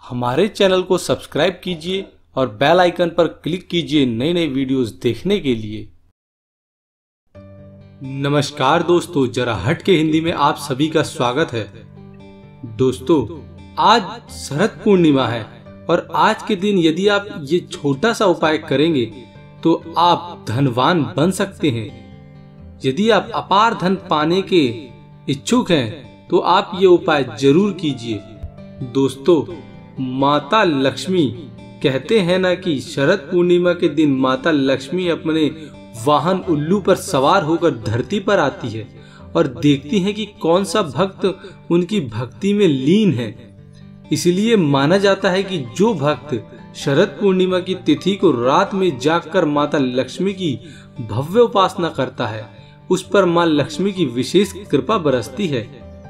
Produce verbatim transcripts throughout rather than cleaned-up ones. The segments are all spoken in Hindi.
हमारे चैनल को सब्सक्राइब कीजिए और बेल आइकन पर क्लिक कीजिए नई नई वीडियोस देखने के लिए। नमस्कार दोस्तों, जरा हट के हिंदी में आप सभी का स्वागत है। दोस्तों, आज शरद पूर्णिमा है और आज के दिन यदि आप ये छोटा सा उपाय करेंगे तो आप धनवान बन सकते हैं। यदि आप अपार धन पाने के इच्छुक हैं तो आप ये उपाय जरूर कीजिए। दोस्तों, माता लक्ष्मी कहते हैं ना कि शरद पूर्णिमा के दिन माता लक्ष्मी अपने वाहन उल्लू पर सवार होकर धरती पर आती है और देखती है कि कौन सा भक्त उनकी भक्ति में लीन है। इसलिए माना जाता है कि जो भक्त शरद पूर्णिमा की तिथि को रात में जागकर माता लक्ष्मी की भव्य उपासना करता है, उस पर मां लक्ष्मी की विशेष कृपा बरसती है।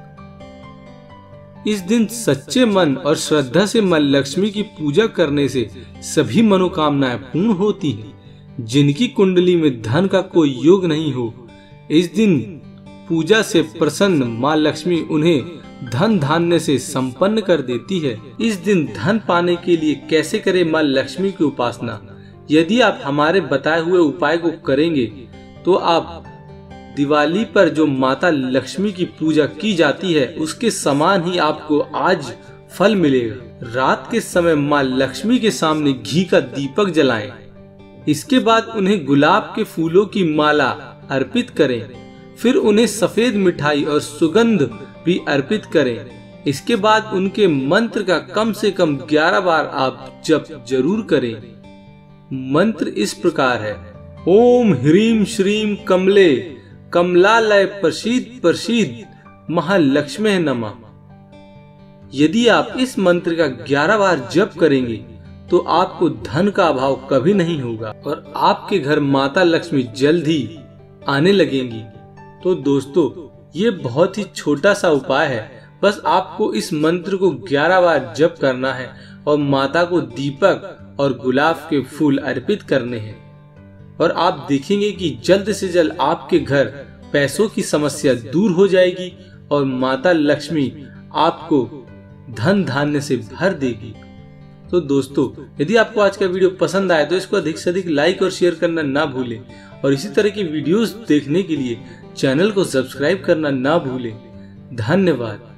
इस दिन सच्चे मन और श्रद्धा से मां लक्ष्मी की पूजा करने से सभी मनोकामनाएं पूर्ण होती हैं। जिनकी कुंडली में धन का कोई योग नहीं हो, इस दिन पूजा से प्रसन्न मां लक्ष्मी उन्हें धन धान्य से संपन्न कर देती है। इस दिन धन पाने के लिए कैसे करें मां लक्ष्मी की उपासना? यदि आप हमारे बताए हुए उपाय को करेंगे तो आप दिवाली पर जो माता लक्ष्मी की पूजा की जाती है उसके समान ही आपको आज फल मिलेगा। रात के समय मां लक्ष्मी के सामने घी का दीपक जलाएं। इसके बाद उन्हें गुलाब के फूलों की माला अर्पित करें। फिर उन्हें सफेद मिठाई और सुगंध भी अर्पित करें। इसके बाद उनके मंत्र का कम से कम ग्यारह बार आप जप जरूर करें। मंत्र इस प्रकार है: ओम ह्रीम श्रीम कमले कमलालय प्रसीद प्रसीद महालक्ष्मी नमः। यदि आप इस मंत्र का ग्यारह बार जप करेंगे तो आपको धन का अभाव कभी नहीं होगा और आपके घर माता लक्ष्मी जल्द ही आने लगेंगी। तो दोस्तों, ये बहुत ही छोटा सा उपाय है। बस आपको इस मंत्र को ग्यारह बार जप करना है और माता को दीपक और गुलाब के फूल अर्पित करने हैं और आप देखेंगे कि जल्द से जल्द आपके घर पैसों की समस्या दूर हो जाएगी और माता लक्ष्मी आपको धन धान्य से भर देगी। तो दोस्तों, यदि आपको आज का वीडियो पसंद आए तो इसको अधिक से अधिक लाइक और शेयर करना ना भूलें और इसी तरह की वीडियोस देखने के लिए चैनल को सब्सक्राइब करना ना भूलें। धन्यवाद।